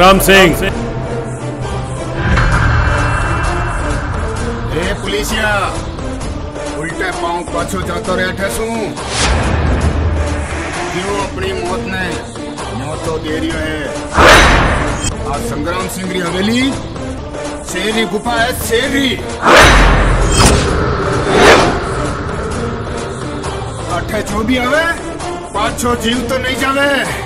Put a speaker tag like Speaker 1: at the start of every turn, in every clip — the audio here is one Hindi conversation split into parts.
Speaker 1: संग्राम सिंह।
Speaker 2: ए पुलिसिया, उल्टे पांव पाछो जातो रहे ठेसू क्यों अपनी मौत ने न्यो तो दे रही है। आज संग्राम सिंह री हवेली शेरी गुफा है, शेरी अठे जो भी आवे पाछो जीव तो नहीं जावे।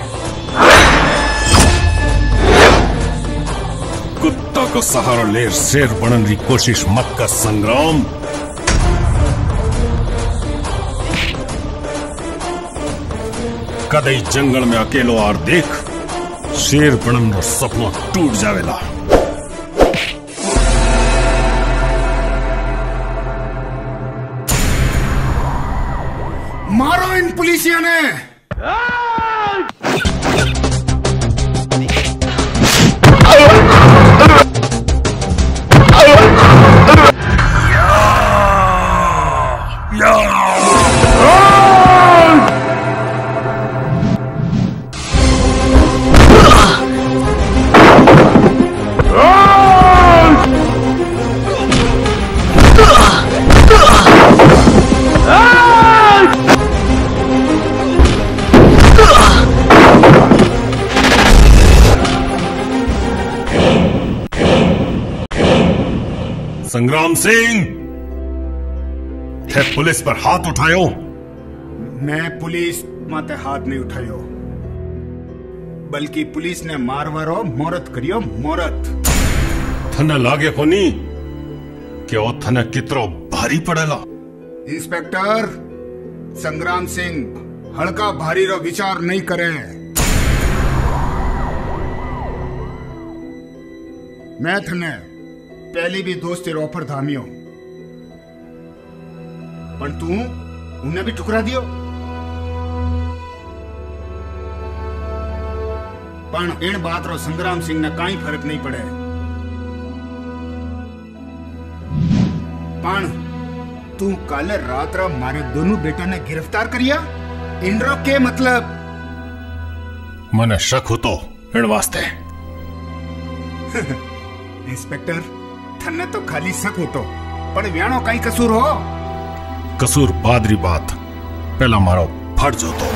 Speaker 1: कुत्ता को सहारा ले शेर बनने की कोशिश मत कर संग्राम। कदई जंगल में अकेलो आर देख, शेर बनन रो सपना टूट जावेला।
Speaker 2: मारो इन पुलिसिया ने।
Speaker 1: संग्राम सिंह, थे पुलिस पर हाथ उठायो।
Speaker 2: मैं पुलिस माते हाथ नहीं उठायो, बल्कि पुलिस ने मारवारो मोरत करियो मोरत।
Speaker 1: थने लागे कोनी कि ओ थने कितरो भारी पड़ेला।
Speaker 2: इंस्पेक्टर संग्राम सिंह हल्का भारी रो विचार नहीं करे। मैं थने पहली भी दोस्ती रो ऑफर धामियो, पर तू उन्हें भी ठुकरा दियो। पण इन बात रो संग्राम सिंह ने काई फर्क नहीं पड़े। पण तू कल रात रा मारे दोनों बेटों ने गिरफ्तार करिया, इनरो के मतलब?
Speaker 1: मने शक हो तो इन वास्ते।
Speaker 2: इंस्पेक्टर थन्ने तो खाली शक हो तो, पर व्याणो काई कसूर हो?
Speaker 1: कसूर बादरी बात, पहला मारो फर्ज हो तो।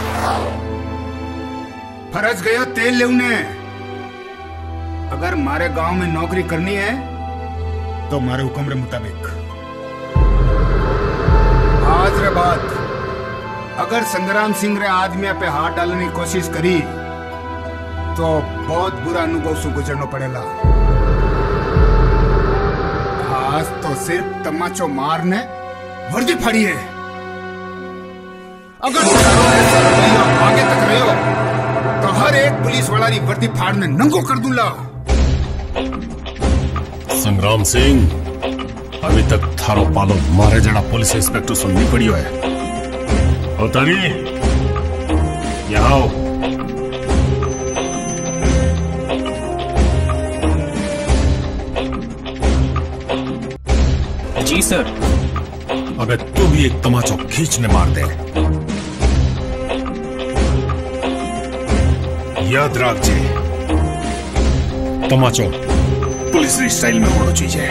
Speaker 2: फर्ज गयो तेल लेउने। अगर मारे गांव में नौकरी करनी है तो मारे हुक्म रे मुताबिक। आज रे बात अगर संग्राम सिंह रे आदमी पे हाथ डालने की कोशिश करी तो बहुत बुरा अनुभव से गुजरना पड़ेगा। आज तो सिर्फ तमाचो मारने वर्दी फाड़ी है। अगर आगे तक रहे हो तो हर एक पुलिस वाला री वर्दी फाड़ने नंगो कर दूंगा।
Speaker 1: संग्राम सिंह, अभी तक थारो पालो मारे जड़ा पुलिस इंस्पेक्टर सुननी पड़ी है। होता नहीं यहाँ आओ।
Speaker 3: जी सर।
Speaker 1: अबे तू भी एक तमाचो खींचने मार दे। याद रख जे, तमाचो पुलिस स्टाइल में होना चाहिए,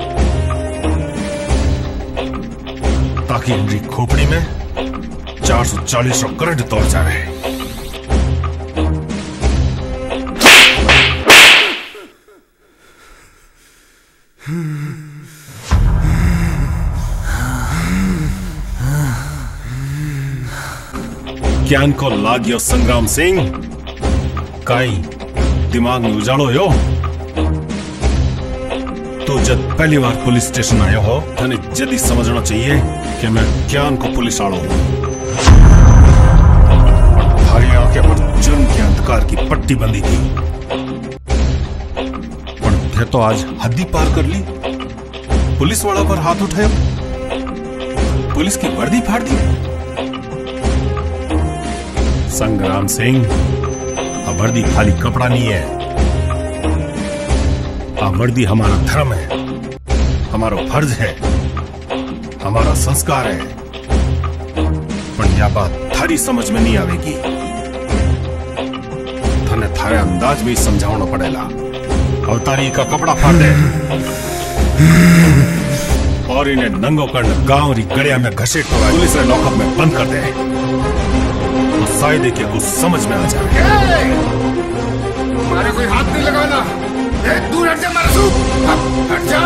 Speaker 1: ताकि इनकी खोपड़ी में 440 करंट तोड़ जाए। ज्ञान को लाग्यो संग्राम सिंह, काई दिमाग में उजाड़ो यो। तो जब पहली बार पुलिस स्टेशन आयो हो, थाने जल्दी समझना चाहिए कि मैं ज्ञान को पुलिस आड़ो हूं। थारी आंखें पर जुर्म के अंधकार की पट्टी बंदी थी, पर तो आज हद्दी पार कर ली। पुलिस वाला पर हाथ उठाया, पुलिस की वर्दी फाड़ दी। संग्राम सिंह, अब वर्दी खाली कपड़ा नहीं है, अब वर्दी हमारा धर्म है, हमारा फर्ज है, हमारा संस्कार है। पर यह बात थारी समझ में नहीं आवेगी, थाने थारे अंदाज में समझाना पड़ेगा। अवतारी का कपड़ा फाड़ दे और इन्हें नंगो कर गांव री गड़िया में घसीट कर पुलिस ने लॉकअप में बंद कर दे तो शायद कि कुछ समझ में आ जाए।
Speaker 2: तुम्हारे कोई हाथ नहीं लगाना। दूर हट जा मारा सूप, हट जा।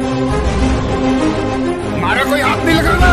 Speaker 2: हमारा कोई हाथ नहीं लगाना।